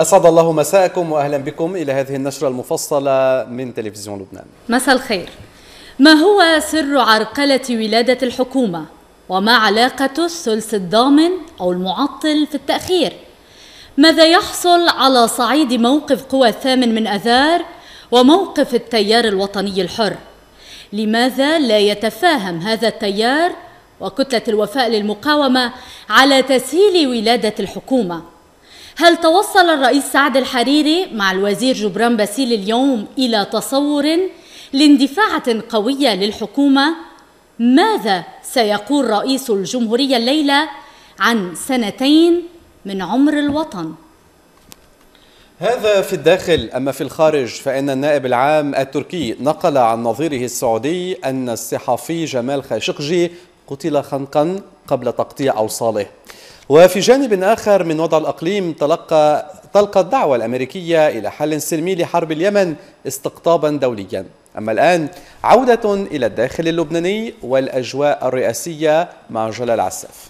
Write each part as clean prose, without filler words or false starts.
أسعد الله مساءكم وأهلا بكم إلى هذه النشرة المفصلة من تلفزيون لبنان. مساء الخير. ما هو سر عرقلة ولادة الحكومة؟ وما علاقة الثلث الضامن أو المعطل في التأخير؟ ماذا يحصل على صعيد موقف قوى الثامن من أذار وموقف التيار الوطني الحر؟ لماذا لا يتفاهم هذا التيار وكتلة الوفاء للمقاومة على تسهيل ولادة الحكومة؟ هل توصل الرئيس سعد الحريري مع الوزير جبران باسيل اليوم إلى تصور لاندفاعة قوية للحكومة؟ ماذا سيقول رئيس الجمهورية الليلة عن 2 من عمر الوطن؟ هذا في الداخل. أما في الخارج فإن النائب العام التركي نقل عن نظيره السعودي أن الصحفي جمال خاشقجي قتل خنقا قبل تقطيع أوصاله. وفي جانب آخر من وضع الأقليم تلقى الدعوة الأمريكية إلى حل سلمي لحرب اليمن استقطابا دوليا. أما الآن عودة إلى الداخل اللبناني والأجواء الرئاسية مع جلال عساف.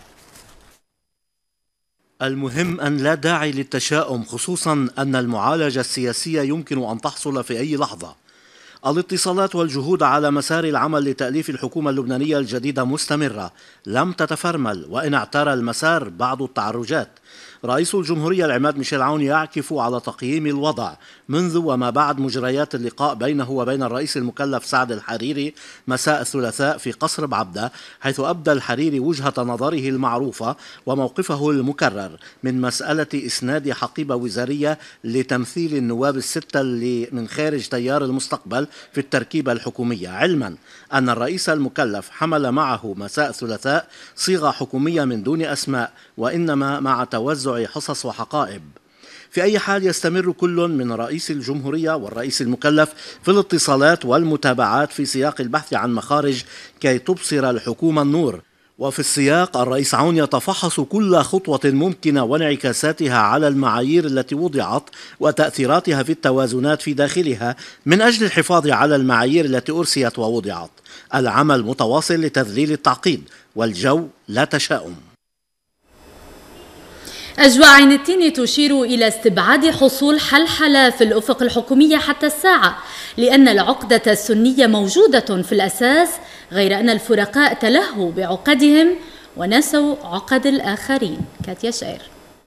المهم أن لا داعي للتشاؤم، خصوصا أن المعالجة السياسية يمكن أن تحصل في أي لحظة. الاتصالات والجهود على مسار العمل لتأليف الحكومة اللبنانية الجديدة مستمرة، لم تتفرمل وإن اعترى المسار بعض التعرجات. رئيس الجمهورية العماد ميشيل عون يعكف على تقييم الوضع منذ وما بعد مجريات اللقاء بينه وبين الرئيس المكلف سعد الحريري مساء الثلاثاء في قصر بعبدة، حيث أبدى الحريري وجهة نظره المعروفة وموقفه المكرر من مسألة إسناد حقيبة وزارية لتمثيل النواب الستة اللي من خارج تيار المستقبل في التركيبة الحكومية، علما أن الرئيس المكلف حمل معه مساء الثلاثاء صيغة حكومية من دون أسماء وإنما مع توزع حصص وحقائب. في أي حال يستمر كل من رئيس الجمهورية والرئيس المكلف في الاتصالات والمتابعات في سياق البحث عن مخارج كي تبصر الحكومة النور. وفي السياق الرئيس عون يتفحص كل خطوة ممكنة وانعكاساتها على المعايير التي وضعت وتأثيراتها في التوازنات في داخلها من أجل الحفاظ على المعايير التي أرسيت ووضعت. العمل متواصل لتذليل التعقيد والجو لا تشاؤم. أجواء عين التين تشير إلى استبعاد حصول حلحلة في الأفق الحكومية حتى الساعة، لأن العقدة السنية موجودة في الأساس، غير أن الفرقاء تلهوا بعقدهم ونسوا عقد الآخرين. كاتيا شاعر.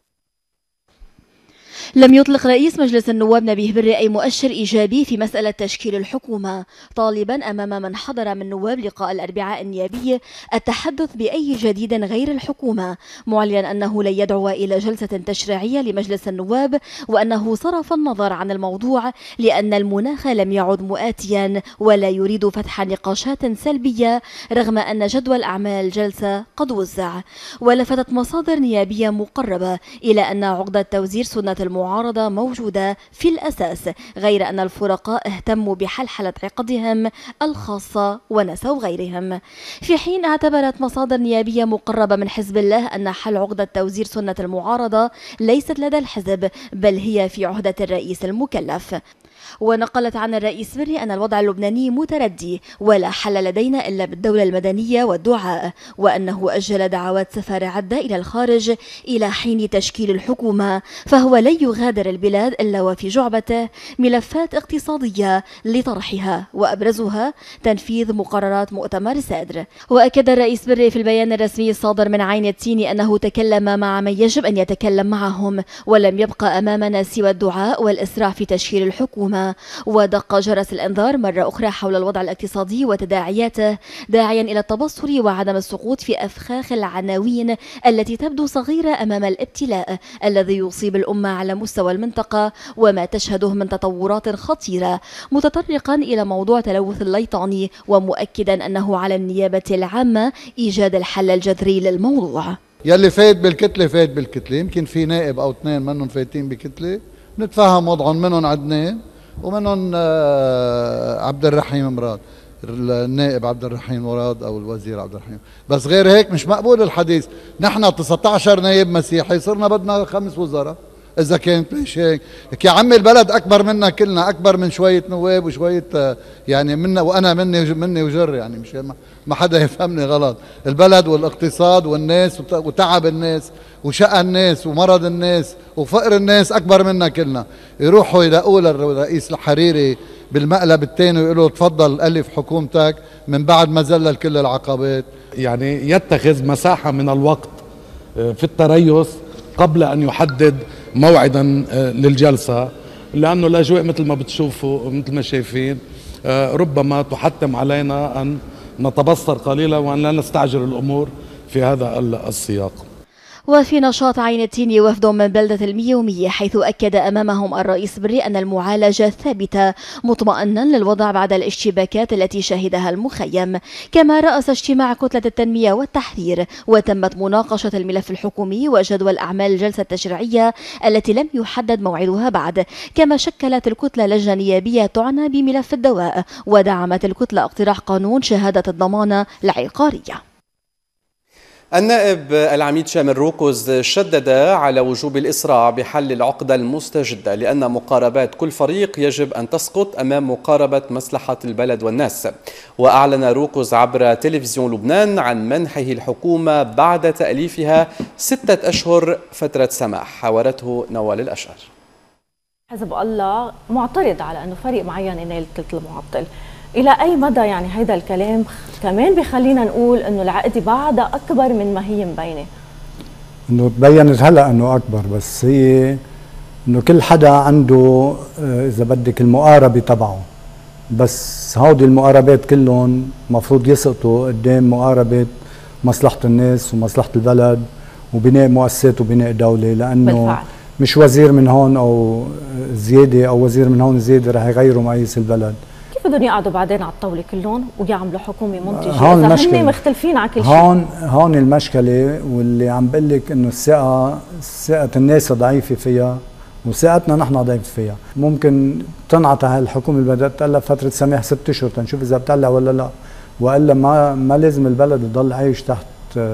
لم يطلق رئيس مجلس النواب نبيه بري أي مؤشر إيجابي في مسألة تشكيل الحكومة، طالبا أمام من حضر من نواب لقاء الأربعاء النيابي التحدث بأي جديد غير الحكومة، معلنا أنه لن يدعو إلى جلسة تشريعية لمجلس النواب، وأنه صرف النظر عن الموضوع لأن المناخ لم يعد مؤاتيا ولا يريد فتح نقاشات سلبية رغم أن جدول أعمال الجلسة قد وزع. ولفتت مصادر نيابية مقربة إلى أن عقدة توزير سنة المعارضة موجودة في الأساس، غير أن الفرقاء اهتموا بحلحلة عقدهم الخاصة ونسوا غيرهم. في حين اعتبرت مصادر نيابية مقربة من حزب الله أن حل عقدة توزير سنة المعارضة ليست لدى الحزب بل هي في عهدة الرئيس المكلف. ونقلت عن الرئيس بري أن الوضع اللبناني متردي ولا حل لدينا إلا بالدولة المدنية والدعاء، وأنه أجل دعوات سفارة عدة إلى الخارج إلى حين تشكيل الحكومة، فهو لن يغادر البلاد إلا وفي جعبته ملفات اقتصادية لطرحها وأبرزها تنفيذ مقررات مؤتمر سادر. وأكد الرئيس بري في البيان الرسمي الصادر من عين التين أنه تكلم مع من يجب أن يتكلم معهم، ولم يبقى أمامنا سوى الدعاء والإسراع في تشكيل الحكومة. ودق جرس الإنذار مرة أخرى حول الوضع الاقتصادي وتداعياته، داعيا إلى التبصر وعدم السقوط في أفخاخ العناوين التي تبدو صغيرة أمام الابتلاء الذي يصيب الأمة على مستوى المنطقة وما تشهده من تطورات خطيرة، متطرقا إلى موضوع تلوث الليطاني ومؤكدا أنه على النيابة العامة إيجاد الحل الجذري للموضوع. يلي فايت بالكتلة فايت بالكتلة، يمكن في نائب أو 2 منهم فايتين بكتلة نتفاهم وضعهم، منهم عدنان ومنهم عبد الرحيم مراد، النائب عبد الرحيم مراد او الوزير عبد الرحيم، بس غير هيك مش مقبول الحديث. نحن 19 نائب مسيحي صرنا بدنا 5 وزراء، اذا كانت ليش هيك؟ يا عمي البلد اكبر منا كلنا، اكبر من شويه نواب وشويه يعني منا، وانا مني وجر يعني، مش ما حدا يفهمني غلط. البلد والاقتصاد والناس وتعب الناس وشقى الناس ومرض الناس وفقر الناس اكبر منا كلنا. يروحوا يلاقوا للرئيس الحريري بالمقلب الثاني ويقولوا تفضل الف حكومتك من بعد ما زلل كل العقبات. يعني يتخذ مساحه من الوقت في التريث قبل أن يحدد موعدا للجلسة، لأنه الأجواء مثل ما بتشوفوا مثل ما شايفين ربما تحتم علينا أن نتبصر قليلا وأن لا نستعجل الأمور في هذا السياق. وفي نشاط عين التين وفد من بلدة الميومية، حيث أكد أمامهم الرئيس بري أن المعالجة ثابتة، مطمئنا للوضع بعد الاشتباكات التي شهدها المخيم. كما رأس اجتماع كتلة التنمية والتحرير، وتمت مناقشة الملف الحكومي وجدول أعمال الجلسة التشريعية التي لم يحدد موعدها بعد. كما شكلت الكتلة لجنة نيابية تعنى بملف الدواء، ودعمت الكتلة اقتراح قانون شهادة الضمانة العقارية. النائب العميد شامل روكوز شدد على وجوب الإسراع بحل العقدة المستجدة، لأن مقاربات كل فريق يجب أن تسقط أمام مقاربة مصلحة البلد والناس. وأعلن روكوز عبر تلفزيون لبنان عن منحه الحكومة بعد تأليفها 6 أشهر فترة سماح. حاورته نوال الأشعر. حزب الله معترض على أنه فريق معين ينال ثلث المعطل. إلى أي مدى يعني هيدا الكلام كمان بخلينا نقول إنه العقدة بعدها أكبر من ما هي مبينة؟ إنه تبينت هلا إنه أكبر، بس هي إنه كل حدا عنده إذا بدك المقاربة تبعه، بس هودي المقاربات كلهم مفروض يسقطوا قدام مقاربة مصلحة الناس ومصلحة البلد وبناء مؤسسات وبناء دولة، لأنه بالفعل مش وزير من هون أو زيادة أو وزير من هون زيادة رح يغيروا مقاييس البلد. كيف بدهم يقعدوا بعدين على الطاولة كلهم ويعملوا حكومة منتجة إذا هن مختلفين على كل شيء؟ هون المشكلة، واللي عم بقول لك إنه ثقة الناس ضعيفة فيها وثقتنا نحن ضعيفة فيها. ممكن تنعطى هالحكومة اللي بدها تتألف فترة سماح 6 أشهر تنشوف إذا بتطلع ولا لا، وإلا ما لازم البلد يضل عايش تحت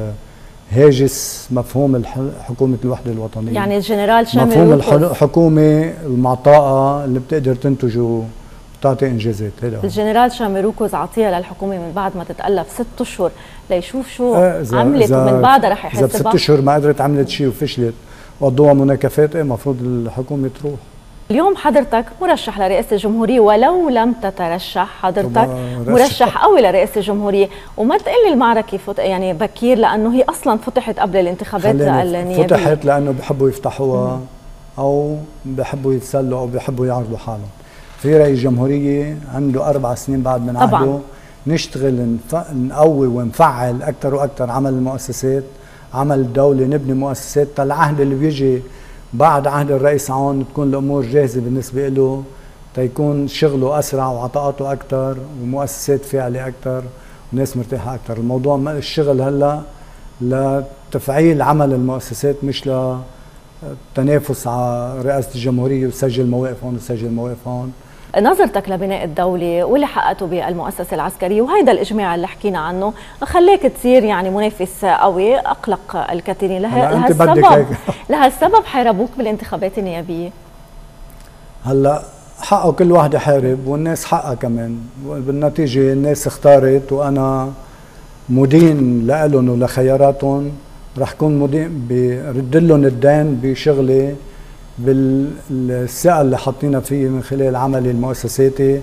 هاجس مفهوم حكومة الوحدة الوطنية. يعني الجنرال شامل مفهوم الحكومة المعطاءة اللي بتقدر تنتج تعطي انجازات. الجنرال شامل روكوز عطيها للحكومه من بعد ما تتألف 6 أشهر ليشوف شو عملت، ومن بعدها رح يحاسبها. اذا ب6 أشهر ما قدرت عملت شيء وفشلت وقضوها مناكفات، المفروض الحكومه تروح. اليوم حضرتك مرشح لرئاسة الجمهورية، ولو لم تترشح حضرتك مرشح قوي لرئاسة الجمهورية، وما تقلي المعركة يعني بكير، لأنه هي أصلا فتحت قبل الانتخابات النيابية. فتحت لأنه بحبوا يفتحوها أو بحبوا يتسلوا أو بحبوا يعرضوا حالهم. في رئيس جمهورية عنده 4 سنين بعد من عهده، نشتغل نقوي ونفعل أكثر وأكثر عمل المؤسسات، عمل الدولة، نبني مؤسسات. العهد اللي بيجي بعد عهد الرئيس عون تكون الأمور جاهزة بالنسبة له، تيكون شغله أسرع وعطاءاته أكثر ومؤسسات فاعلة أكثر وناس مرتاحة أكثر. الموضوع الشغل هلا لتفعيل عمل المؤسسات، مش لتنافس على رئاسة الجمهورية وسجل مواقف هون وسجل مواقف هون. نظرتك لبناء الدولة واللي حققته بالمؤسسة العسكرية وهيدا الإجماع اللي حكينا عنه خليك تصير يعني منافس قوي، أقلق الكثيرين. لهالسبب حاربوك بالانتخابات النيابية. هلا حقه كل واحد يحارب والناس حقها كمان، بالنتيجة الناس اختارت وأنا مدين لهم ولخياراتهم، رح كون مدين برد لهم الدين بشغلي بالثقة اللي حاطينها فيه من خلال عملي المؤسساتي.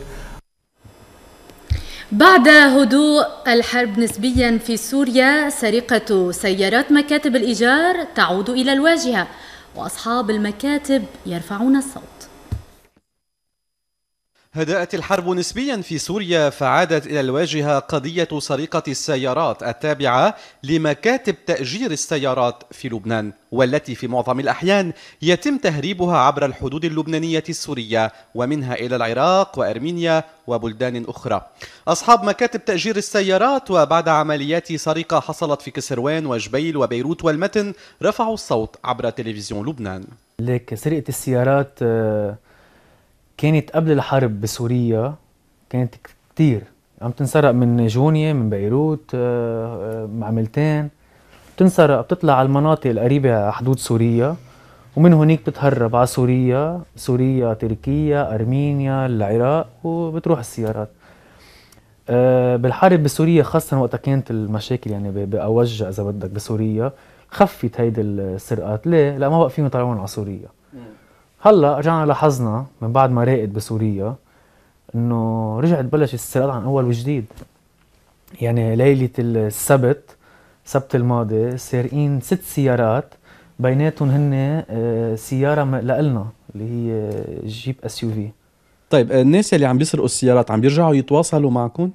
بعد هدوء الحرب نسبيا في سوريا، سرقة سيارات مكاتب الإيجار تعود إلى الواجهة، وأصحاب المكاتب يرفعون الصوت. هدأت الحرب نسبيا في سوريا، فعادت إلى الواجهة قضية سرقة السيارات التابعة لمكاتب تأجير السيارات في لبنان، والتي في معظم الأحيان يتم تهريبها عبر الحدود اللبنانية السورية ومنها إلى العراق وأرمينيا وبلدان أخرى. أصحاب مكاتب تأجير السيارات وبعد عمليات سرقة حصلت في كسروان وجبيل وبيروت والمتن رفعوا الصوت عبر تلفزيون لبنان. لك سرقة السيارات كانت قبل الحرب بسوريا، كانت كتير عم تنسرق من جونيا، من بيروت، معملتين بتنسرق، بتطلع على المناطق القريبة على حدود سوريا ومن هونيك بتهرب على سوريا، تركيا، أرمينيا، العراق، وبتروح السيارات. بالحرب بسوريا خاصة وقتها كانت المشاكل يعني بأوجها إذا بدك بسوريا، خفت هيدي السرقات. ليه؟ لا ما بقى فيهم يطلعون على سوريا. هلا رجعنا لاحظنا من بعد ما راقد بسوريا انه رجعت بلش السرقات عن اول وجديد. يعني ليلة السبت الماضي سارقين 6 سيارات، بيناتهم هن سيارة لإلنا اللي هي جيب SUV. طيب الناس اللي عم بيسرقوا السيارات عم بيرجعوا يتواصلوا معكم؟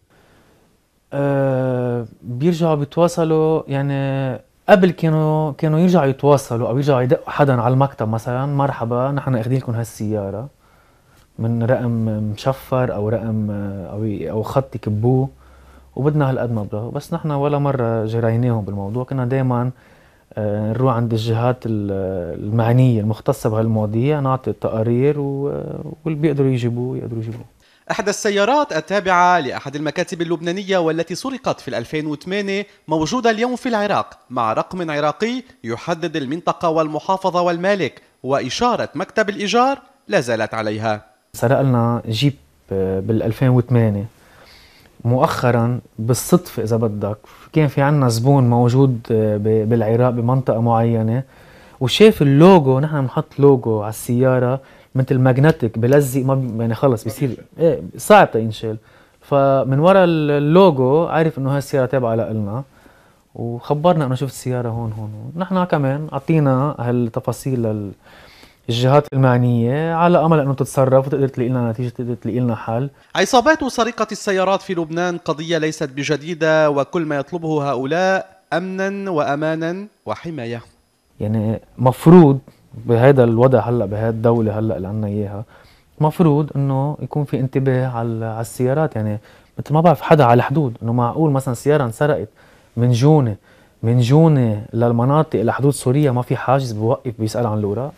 بيرجعوا بيتواصلوا، يعني قبل كانوا يرجعوا يتواصلوا او يرجعوا يدقوا حدا على المكتب مثلا، مرحبا نحن اخذين لكم هالسياره من رقم مشفر او رقم او خط يكبوه وبدنا هالقد مبلغ. بس نحن ولا مره جريناهم بالموضوع، كنا دائما نروح عند الجهات المعنيه المختصه بهالمواضيع، نعطي التقارير واللي بيقدروا يجيبوه يقدروا يجيبوه. أحد السيارات التابعة لأحد المكاتب اللبنانية والتي سرقت في 2008 موجودة اليوم في العراق مع رقم عراقي يحدد المنطقة والمحافظة والمالك، وإشارة مكتب الإيجار لا زالت عليها. سرق لنا جيب بال 2008 مؤخرا بالصدفة إذا بدك، كان في عنا زبون موجود بالعراق بمنطقة معينة وشاف اللوجو، نحن بنحط لوجو على السيارة مثل ماجنتيك بلزق، ما يعني خلص بيصير صعب تينشال. فمن وراء اللوجو عرف انه هاي السياره تابعه لنا وخبرنا انه شفت السياره هون. نحن كمان اعطينا هالتفاصيل للجهات المعنيه على امل انه تتصرف وتقدر تلاقي لنا نتيجه، تقدر تلاقي لنا حل. عصابات سرقه السيارات في لبنان قضيه ليست بجديده، وكل ما يطلبه هؤلاء امنا وامانا وحمايه. يعني مفروض بهذا الوضع هلا بهذه الدوله هلا اللي عندنا اياها، مفروض انه يكون في انتباه على السيارات. يعني مثل ما بعرف حدا على الحدود، انه معقول مثلا سياره انسرقت من جونه للمناطق لحدود سوريا ما في حاجز بوقف بيسال عن الاوراق؟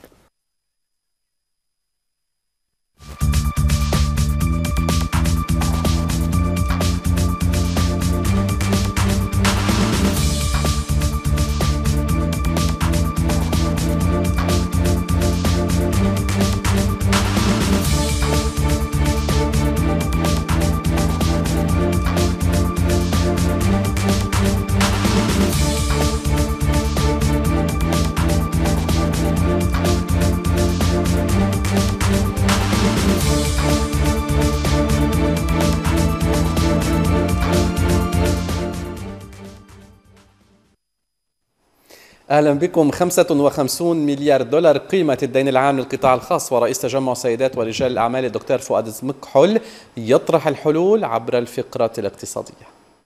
أهلا بكم. 55 مليار دولار قيمة الدين العام للقطاع الخاص، ورئيس تجمع سيدات ورجال الأعمال الدكتور فؤاد مكحل يطرح الحلول عبر الفقرة الاقتصادية.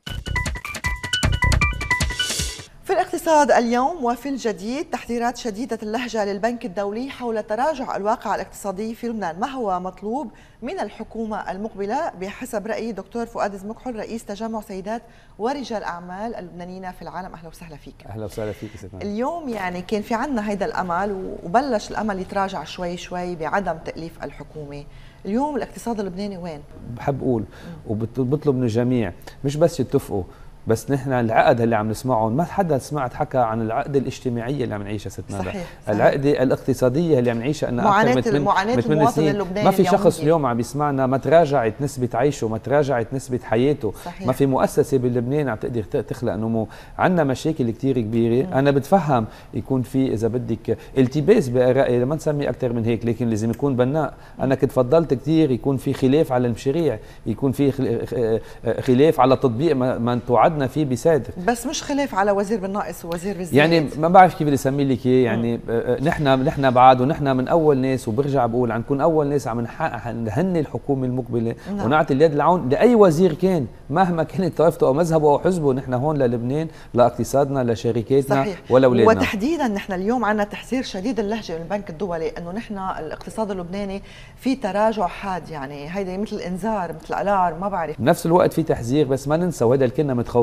في الاقتصاد اليوم وفي الجديد، تحذيرات شديدة اللهجة للبنك الدولي حول تراجع الواقع الاقتصادي في لبنان. ما هو مطلوب من الحكومة المقبلة بحسب رأي دكتور فؤاد مكحل رئيس تجمع سيدات ورجال أعمال اللبنانيين في العالم؟ أهلا وسهلا فيك. أهلا وسهلا فيك ستنا. اليوم يعني كان في عنا هيدا الأمل وبلش الأمل يتراجع شوي شوي بعدم تأليف الحكومة. اليوم الاقتصاد اللبناني وين؟ بحب أقول وبطلب من الجميع مش بس يتفقوا، بس نحن العقد اللي عم نسمعهم ما حدا سمعت حكى عن العقد الاجتماعيه اللي عم نعيشها ستنا. صحيح. العقد الاقتصاديه اللي عم نعيشها أن أكثر معاناة المواطن اللبناني. ما في شخص اليوم عم بيسمعنا ما تراجعت نسبه عيشه، ما تراجعت نسبه حياته. صحيح. ما في مؤسسه بلبنان عم تقدر تخلق نمو. عندنا مشاكل كثير كبيره. انا بتفهم يكون في اذا بدك التباس بارائي، ما نسمي اكثر من هيك، لكن لازم يكون بناء. انا كنت فضلت كثير يكون في خلاف على المشاريع، يكون في خلاف على تطبيق ما توعد فيه بيساعد، بس مش خلاف على وزير بالناقص ووزير بالزيادة. يعني ما بعرف كيف بدي اسمي لك اياه. يعني نحن بعد ونحن من اول ناس، وبرجع بقول عم نكون اول ناس عم نهني الحكومه المقبله. نعم. ونعطي اليد العون لاي وزير كان مهما كانت طائفته او مذهبه او حزبه. نحن هون للبنان، لاقتصادنا، لشركاتنا. صحيح. ولاولادنا. وتحديدا نحن اليوم عندنا تحذير شديد اللهجه من البنك الدولي انه نحن الاقتصاد اللبناني في تراجع حاد. يعني هيدا مثل انذار، مثل الارم، ما بعرف. بنفس الوقت في تحذير، بس ما ننسى وهذا اللي كنا متخوفين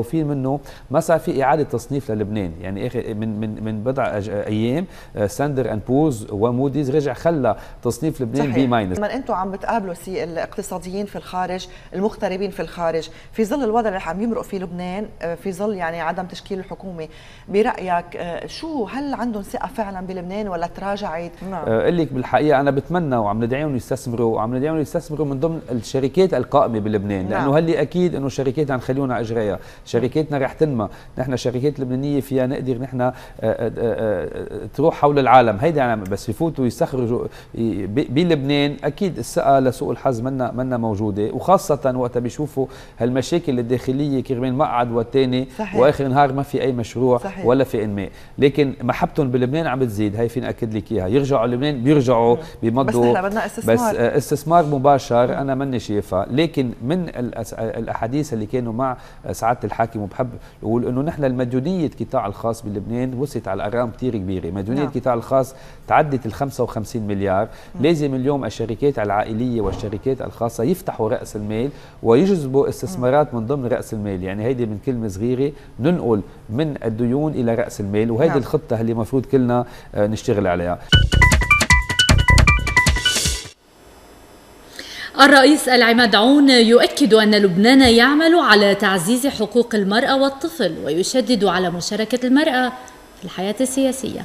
متخوفين منه ما صار في اعاده تصنيف للبنان. يعني من بضع ايام ستاندر اند بورز وموديز رجع خلى تصنيف لبنان بي ماينس. لما انتم عم بتقابلوا الاقتصاديين في الخارج، المغتربين في الخارج، في ظل الوضع اللي عم يمرق فيه لبنان، في ظل يعني عدم تشكيل الحكومه، برايك هل عندهم ثقه فعلا بلبنان ولا تراجعت؟ اقول لك بالحقيقه انا بتمنى وعم ندعيهم يستثمروا، وعم ندعيهم يستثمروا من ضمن الشركات القائمه بلبنان، لانه هل اكيد انه شركاتنا نخليونا اجريها، شركاتنا رح تنمى، نحن شركات لبنانيه فيها نقدر نحن تروح حول العالم، هيدي يعني بس يفوتوا يستخرجوا بلبنان اكيد الثقه لسوء الحظ منا موجوده، وخاصه وقتها بيشوفوا هالمشاكل الداخليه كرمال مقعد والثاني واخر النهار ما في اي مشروع صحيح. ولا في انماء، لكن محبتهم بلبنان عم بتزيد، هي فيني اكد لك اياها، يرجعوا لبنان بيرجعوا بيمضوا، بس بدنا استثمار، بس استثمار مباشر انا ماني شايفها. لكن من الاحاديث اللي كانوا مع سعاده الحاكم، وبحب اقول انه نحن المديونيه القطاع الخاص بلبنان وصلت على ارقام كثير كبيره، مديونيه القطاع الخاص تعدت ال 55 مليار، لازم اليوم الشركات العائليه والشركات الخاصه يفتحوا راس المال ويجذبوا استثمارات من ضمن راس المال، يعني هيدي من كلمه صغيره ننقل من الديون الى راس المال، وهيدي الخطه اللي المفروض كلنا نشتغل عليها. الرئيس العماد عون يؤكد أن لبنان يعمل على تعزيز حقوق المرأة والطفل، ويشدد على مشاركة المرأة في الحياة السياسية.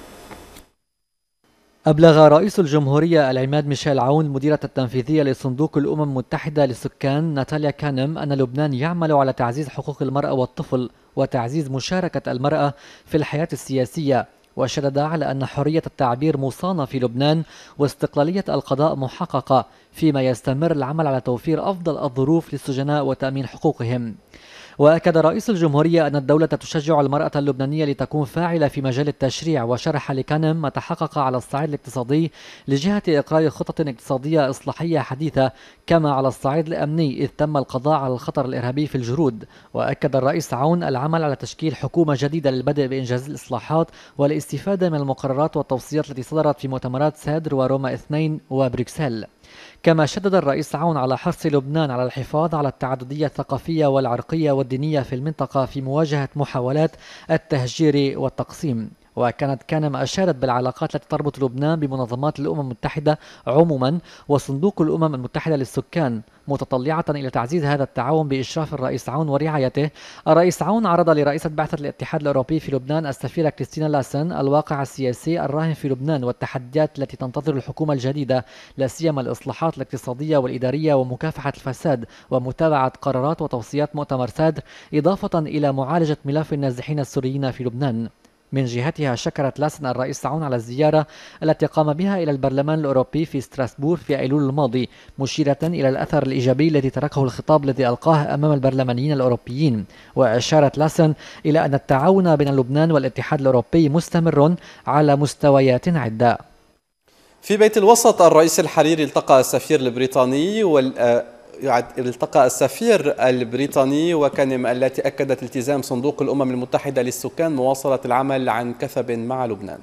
أبلغ رئيس الجمهورية العماد ميشيل عون المديرة التنفيذية لصندوق الأمم المتحدة للسكان ناتاليا كانم أن لبنان يعمل على تعزيز حقوق المرأة والطفل وتعزيز مشاركة المرأة في الحياة السياسية، وشدد على أن حرية التعبير مصانة في لبنان واستقلالية القضاء محققة، فيما يستمر العمل على توفير أفضل الظروف للسجناء وتأمين حقوقهم. وأكد رئيس الجمهورية أن الدولة تشجع المرأة اللبنانية لتكون فاعلة في مجال التشريع، وشرح لكانم ما تحقق على الصعيد الاقتصادي لجهة إقرار خطط اقتصادية إصلاحية حديثة، كما على الصعيد الأمني إذ تم القضاء على الخطر الإرهابي في الجرود. وأكد الرئيس عون العمل على تشكيل حكومة جديدة للبدء بإنجاز الإصلاحات والاستفادة من المقررات والتوصيات التي صدرت في مؤتمرات سادر وروما 2 وبروكسل. كما شدد الرئيس عون على حرص لبنان على الحفاظ على التعددية الثقافية والعرقية والدينية في المنطقة في مواجهة محاولات التهجير والتقسيم. وكانت كانم أشارت بالعلاقات التي تربط لبنان بمنظمات الأمم المتحدة عموما وصندوق الأمم المتحدة للسكان، متطلعة إلى تعزيز هذا التعاون بإشراف الرئيس عون ورعايته. الرئيس عون عرض لرئيسة بعثة الاتحاد الأوروبي في لبنان السفيرة كريستينا لاسن الواقع السياسي الراهن في لبنان والتحديات التي تنتظر الحكومة الجديدة، لا سيما الإصلاحات الاقتصادية والإدارية ومكافحة الفساد ومتابعة قرارات وتوصيات مؤتمر سادر، إضافة إلى معالجة ملف النازحين السوريين في لبنان. من جهتها شكرت لاسن الرئيس عون على الزيارة التي قام بها إلى البرلمان الأوروبي في ستراسبور في أيلول الماضي، مشيرة إلى الأثر الإيجابي الذي تركه الخطاب الذي ألقاه أمام البرلمانيين الأوروبيين. وأشارت لاسن إلى أن التعاون بين لبنان والاتحاد الأوروبي مستمر على مستويات عدة. في بيت الوسط الرئيس الحريري التقى السفير البريطاني التقى السفير البريطاني وكانم التي أكدت التزام صندوق الأمم المتحدة للسكان مواصلة العمل عن كثب مع لبنان.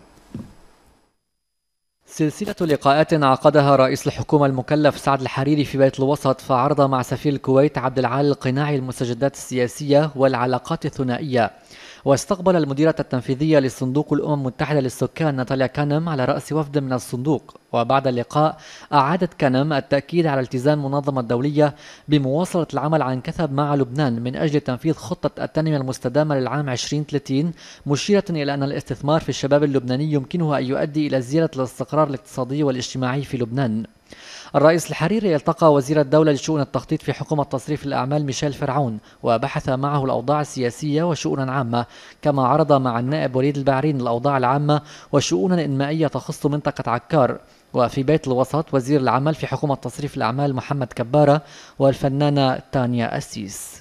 سلسلة لقاءات عقدها رئيس الحكومة المكلف سعد الحريري في بيت الوسط، فعرض مع سفير الكويت عبد العال القناعي المستجدات السياسية والعلاقات الثنائية. واستقبل المديرة التنفيذية لصندوق الأمم المتحدة للسكان ناتاليا كانم على رأس وفد من الصندوق. وبعد اللقاء أعادت كانم التأكيد على التزام المنظمة الدولية بمواصلة العمل عن كثب مع لبنان من أجل تنفيذ خطة التنمية المستدامة للعام 2030، مشيرة إلى أن الاستثمار في الشباب اللبناني يمكنه أن يؤدي إلى زيادة الاستقرار الاقتصادي والاجتماعي في لبنان. الرئيس الحريري التقى وزير الدولة لشؤون التخطيط في حكومة تصريف الأعمال ميشيل فرعون، وبحث معه الأوضاع السياسية وشؤونا عامة، كما عرض مع النائب وليد البعرين الأوضاع العامة وشؤونا إنمائية تخص منطقة عكار. وفي بيت الوسط وزير العمل في حكومة تصريف الأعمال محمد كبارة والفنانة تانيا أسيس.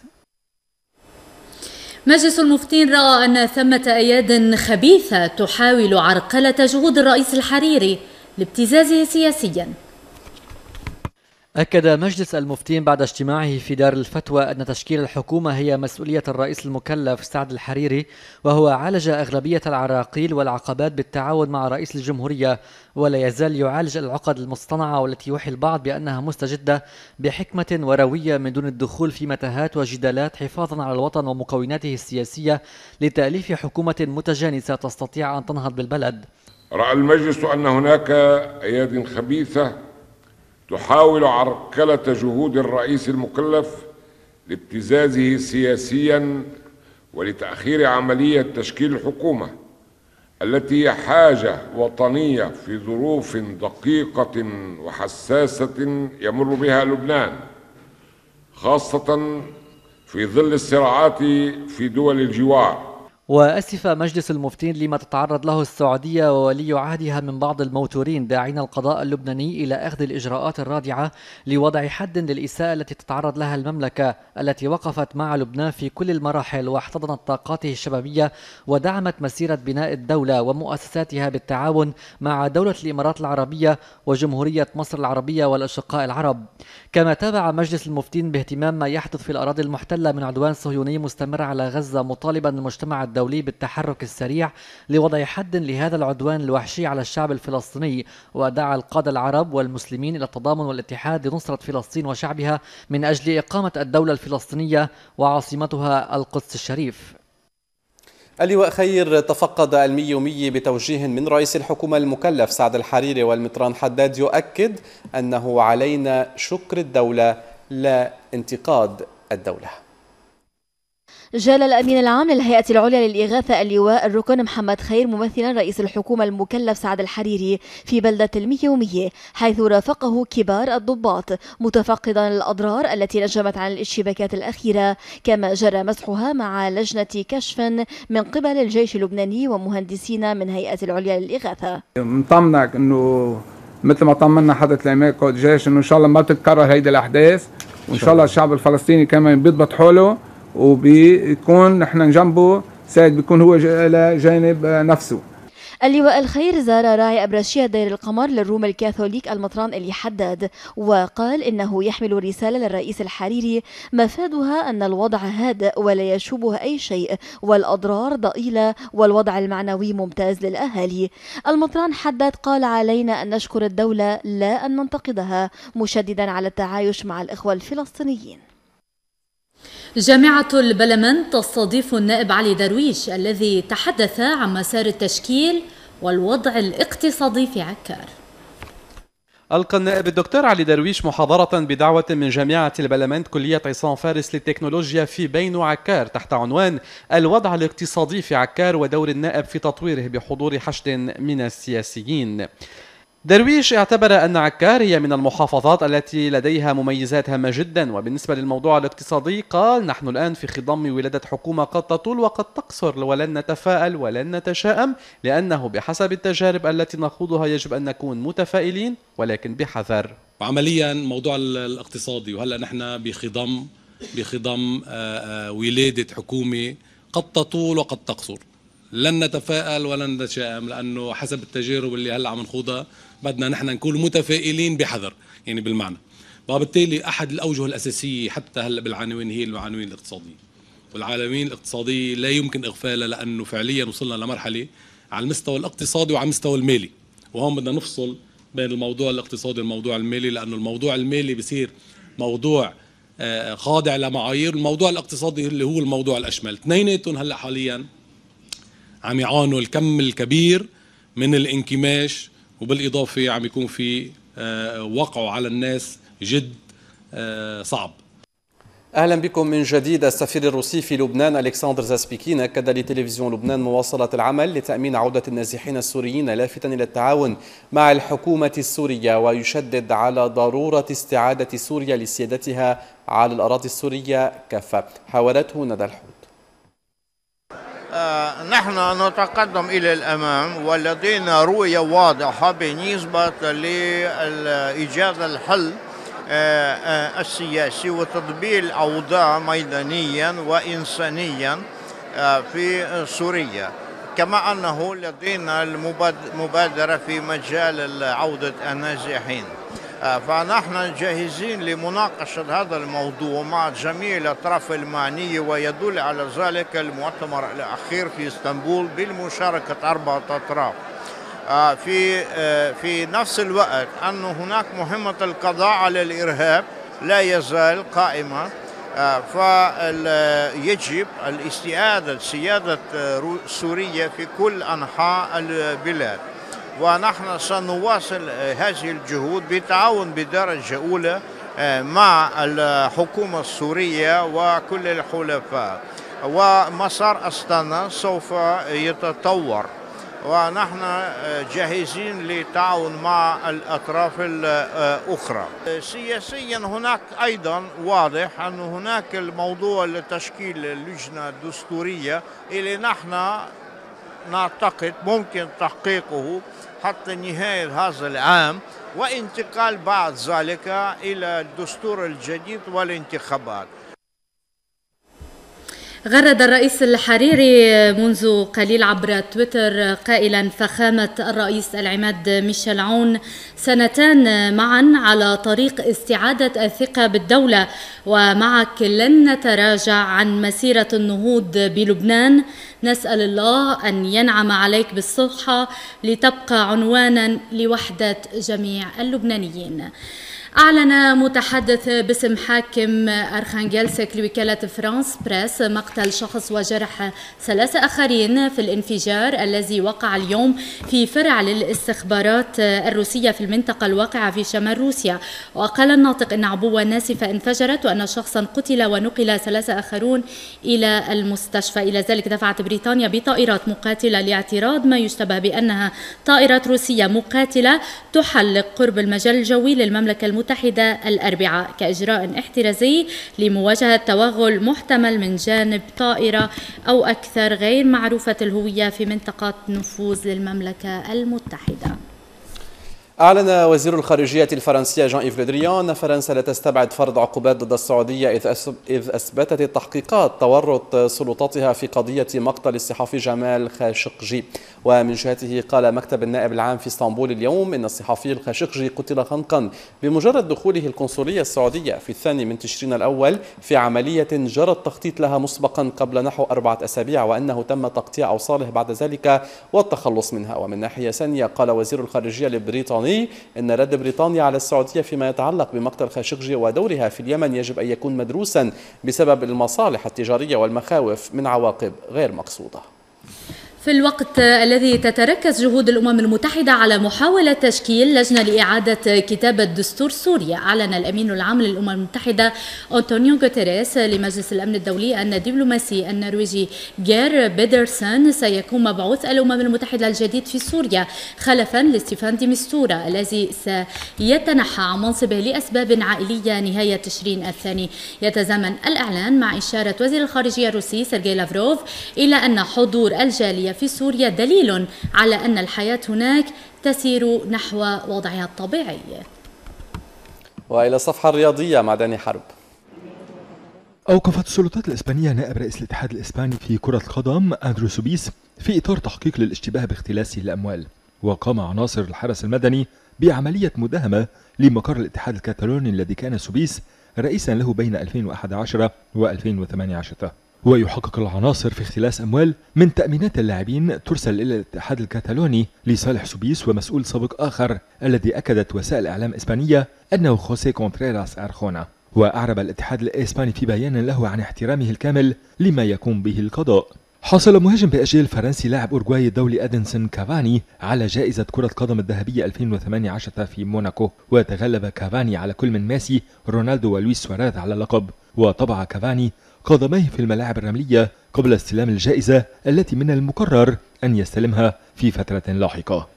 مجلس المفتين رأى أن ثمة أياد خبيثة تحاول عرقلة جهود الرئيس الحريري لابتزازه سياسيا. أكد مجلس المفتين بعد اجتماعه في دار الفتوى أن تشكيل الحكومة هي مسؤولية الرئيس المكلف سعد الحريري، وهو عالج أغلبية العراقيل والعقبات بالتعاون مع رئيس الجمهورية، ولا يزال يعالج العقد المصطنعة والتي يوحي البعض بأنها مستجدة بحكمة وروية من دون الدخول في متاهات وجدالات، حفاظا على الوطن ومكوناته السياسية لتأليف حكومة متجانسة تستطيع أن تنهض بالبلد. رأى المجلس أن هناك أياد خبيثة تحاول عرقلة جهود الرئيس المكلف لابتزازه سياسيا ولتأخير عملية تشكيل الحكومة التي هي حاجة وطنية في ظروف دقيقة وحساسة يمر بها لبنان، خاصة في ظل الصراعات في دول الجوار. وأسف مجلس المفتين لما تتعرض له السعودية وولي عهدها من بعض الموتورين، داعين القضاء اللبناني إلى أخذ الإجراءات الرادعة لوضع حد للإساءة التي تتعرض لها المملكة التي وقفت مع لبنان في كل المراحل واحتضنت طاقاته الشبابية ودعمت مسيرة بناء الدولة ومؤسساتها بالتعاون مع دولة الإمارات العربية وجمهورية مصر العربية والأشقاء العرب. كما تابع مجلس المفتين باهتمام ما يحدث في الأراضي المحتلة من عدوان صهيوني مستمر على غزة، مطالبا المجتمع الدولي بالتحرك السريع لوضع حد لهذا العدوان الوحشي على الشعب الفلسطيني، ودعا القادة العرب والمسلمين إلى التضامن والاتحاد لنصرة فلسطين وشعبها من أجل إقامة الدولة الفلسطينية وعاصمتها القدس الشريف. اللواء خير تفقد الميومي بتوجيه من رئيس الحكومة المكلف سعد الحريري والمطران حداد يؤكد أنه علينا شكر الدولة لا انتقاد الدولة. جال الأمين العام للهيئة العليا للإغاثة اللواء الركن محمد خير ممثلا رئيس الحكومة المكلف سعد الحريري في بلدة الميومية، حيث رافقه كبار الضباط متفقدا الأضرار التي نجمت عن الاشتباكات الأخيرة، كما جرى مسحها مع لجنة كشف من قبل الجيش اللبناني ومهندسين من هيئة العليا للإغاثة. نطمنك انه مثل ما طمنا حضرة الامير قائد الجيش انه ان شاء الله ما تتكرر هيدي الاحداث، وان شاء الله الشعب الفلسطيني كمان بيضبط حوله وبيكون نحن جنبه سيد، بيكون هو جانب نفسه. اللواء الخير زار راعي أبرشية دير القمر للروم الكاثوليك المطران إلي حداد، وقال إنه يحمل رسالة للرئيس الحريري مفادها أن الوضع هادئ ولا يشوبه أي شيء والأضرار ضئيلة والوضع المعنوي ممتاز للأهالي. المطران حداد قال علينا أن نشكر الدولة لا أن ننتقدها، مشددا على التعايش مع الإخوة الفلسطينيين. جامعة البلمن تستضيف النائب علي درويش الذي تحدث عن مسار التشكيل والوضع الاقتصادي في عكار. ألقى النائب الدكتور علي درويش محاضرة بدعوة من جامعة البلمن كلية عصام فارس للتكنولوجيا في بين عكار تحت عنوان الوضع الاقتصادي في عكار ودور النائب في تطويره بحضور حشد من السياسيين. درويش اعتبر أن عكار هي من المحافظات التي لديها مميزات هامة جدا، وبالنسبة للموضوع الاقتصادي قال نحن الآن في خضم ولادة حكومة قد تطول وقد تقصر، ولن نتفائل ولن نتشائم، لأنه بحسب التجارب التي نخوضها يجب أن نكون متفائلين ولكن بحذر. عمليا موضوع الاقتصادي، وهلأ نحن بخضم ولادة حكومة قد تطول وقد تقصر، لن نتفائل ولن نتشائم، لأنه حسب التجارب اللي هلأ عم نخوضها بدنا نحن نكون متفائلين بحذر، يعني بالمعنى. وبالتالي أحد الأوجه الأساسية حتى هلأ بالعناوين هي العناوين الاقتصادية، والعناوين الاقتصادية لا يمكن إغفالها، لأنه فعليا وصلنا لمرحلة على المستوى الاقتصادي وعلى المستوى المالي، وهون بدنا نفصل بين الموضوع الاقتصادي والموضوع المالي، لأنه الموضوع المالي بصير موضوع خاضع لمعايير، الموضوع الاقتصادي اللي هو الموضوع الأشمل. اثنيناتهم هلأ حاليا عم يعانوا الكم الكبير من الانكماش، وبالإضافة عم يكون في وقعه على الناس جد صعب. أهلا بكم من جديد. السفير الروسي في لبنان ألكسندر زاسبيكين أكد لتلفزيون لبنان مواصلة العمل لتأمين عودة النازحين السوريين، لافتا إلى التعاون مع الحكومة السورية، ويشدد على ضرورة استعادة سوريا لسيادتها على الأراضي السورية كافة. حاورته ندى الحوت. نحن نتقدم إلى الأمام ولدينا رؤية واضحة بالنسبة لإيجاد الحل السياسي وتطبيق الأوضاع ميدانيا وإنسانيا في سوريا، كما أنه لدينا المبادرة في مجال عودة النازحين. فنحن جاهزين لمناقشة هذا الموضوع مع جميع الأطراف المعنية، ويدل على ذلك المؤتمر الأخير في اسطنبول بمشاركة 4 أطراف. في نفس الوقت أن هناك مهمة القضاء على الإرهاب لا يزال قائمة، فيجب الاستعادة سيادة سوريا في كل أنحاء البلاد، ونحن سنواصل هذه الجهود بتعاون بدرجة أولى مع الحكومة السورية وكل الحلفاء، ومسار أستانا سوف يتطور، ونحن جاهزين للتعاون مع الأطراف الأخرى. سياسيا هناك أيضا واضح أن هناك الموضوع لتشكيل اللجنة الدستورية اللي نحن نعتقد ممكن تحقيقه حتى نهاية هذا العام، وانتقال بعد ذلك إلى الدستور الجديد والانتخابات. غرد الرئيس الحريري منذ قليل عبر تويتر قائلا: فخامة الرئيس العماد ميشيل عون، 2 سنين معا على طريق استعادة الثقة بالدولة، ومعك لن نتراجع عن مسيرة النهوض بلبنان. نسأل الله أن ينعم عليك بالصحة لتبقى عنوانا لوحدة جميع اللبنانيين. أعلن متحدث باسم حاكم أرخانجيلسك لوكالة فرانس بريس مقتل شخص وجرح 3 آخرين في الانفجار الذي وقع اليوم في فرع للاستخبارات الروسية في المنطقة الواقعة في شمال روسيا. وقال الناطق أن عبوة ناسفة انفجرت وأن شخصا قتل ونقل 3 آخرون إلى المستشفى. إلى ذلك دفعت بريطانيا بطائرات مقاتلة لاعتراض ما يشتبه بأنها طائرات روسية مقاتلة تحلق قرب المجال الجوي للمملكة المتحدة الأربعاء كإجراء احترازي لمواجهة توغل محتمل من جانب طائرة أو أكثر غير معروفة الهوية في منطقة نفوذ للمملكة المتحدة. أعلن وزير الخارجية الفرنسية جان إيف لو دريان أن فرنسا لا تستبعد فرض عقوبات ضد السعودية إذ أثبتت التحقيقات تورط سلطاتها في قضية مقتل الصحفي جمال خاشقجي. ومن جهته قال مكتب النائب العام في اسطنبول اليوم إن الصحفي الخاشقجي قتل خنقا بمجرد دخوله القنصلية السعودية في 2 تشرين الأول في عملية جرى التخطيط لها مسبقا قبل نحو 4 أسابيع، وأنه تم تقطيع أوصاله بعد ذلك والتخلص منها. ومن ناحية ثانية قال وزير الخارجية البريطاني إن رد بريطانيا على السعودية فيما يتعلق بمقتل خاشقجي ودورها في اليمن يجب أن يكون مدروسا بسبب المصالح التجارية والمخاوف من عواقب غير مقصودة. في الوقت الذي تتركز جهود الأمم المتحدة على محاولة تشكيل لجنة لإعادة كتابة دستور سوريا، أعلن الأمين العام للأمم المتحدة أنطونيو غوتيريس لمجلس الأمن الدولي أن الدبلوماسي النرويجي جير بيدرسون سيكون مبعوث الأمم المتحدة الجديد في سوريا خلفا لستيفان دي مستورا الذي سيتنحى عن منصبه لأسباب عائلية نهاية تشرين الثاني. يتزامن الإعلان مع إشارة وزير الخارجية الروسي سيرجي لافروف إلى أن حضور الجالية في سوريا دليل على أن الحياة هناك تسير نحو وضعها الطبيعي. وإلى الصفحة الرياضية مع داني حرب. أوقفت السلطات الإسبانية نائب رئيس الاتحاد الإسباني في كرة القدم أندرو سوبيس في إطار تحقيق للاشتباه باختلاس الأموال. وقام عناصر الحرس المدني بعملية مداهمة لمقر الاتحاد الكتالوني الذي كان سوبيس رئيسا له بين 2011 و2018. ويحقق العناصر في اختلاس أموال من تأمينات اللاعبين ترسل إلى الاتحاد الكتالوني لصالح سوبيس ومسؤول سابق آخر الذي أكدت وسائل إعلام إسبانية أنه خوسيه كونتريراس أرخونا. وأعرب الاتحاد الإسباني في بيان له عن احترامه الكامل لما يقوم به القضاء. حصل مهاجم بي اس جي الفرنسي لاعب أورجواي الدولي أدنسون كافاني على جائزة كرة قدم الذهبية 2018 في موناكو، وتغلب كافاني على كل من ميسي، رونالدو ولويس سواريز على اللقب. وطبع كافاني قدميه في الملاعب الرملية قبل استلام الجائزة التي من المقرر أن يستلمها في فترة لاحقة.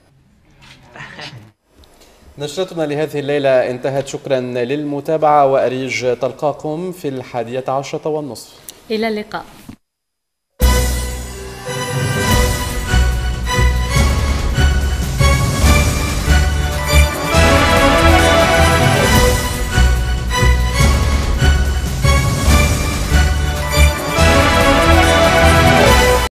نشرتنا لهذه الليلة انتهت، شكرا للمتابعة وأريج تلقاكم في 11:30. إلى اللقاء.